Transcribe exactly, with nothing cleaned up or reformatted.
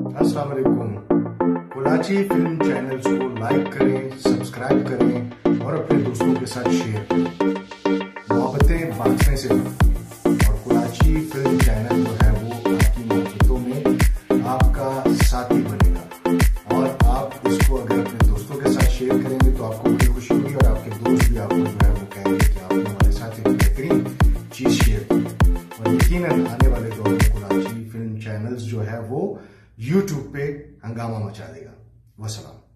अस्सलाम वालेकुम। Kulachi film channels को लाइक करें, सब्सक्राइब करें और अपने दोस्तों के साथ शेयर करें। मोहब्बतें बांटने से और कुलाची फिल्म चैनल जो है वो आपकी मोहब्बतों में आपका साथी बनेगा और आप इसको अगर अपने दोस्तों के साथ शेयर करेंगे तो आपको बड़ी खुशी होगी और आपके दोस्त भी आपको जो है वो कहेंगे कि आपने हमारे साथ एक बेहतरीन चीज शेयर की। और यकीनन आने वाले दौर में कुलाची फिल्म चैनल्स जो है वो यूट्यूब पे हंगामा मचा देगा। वसलाम।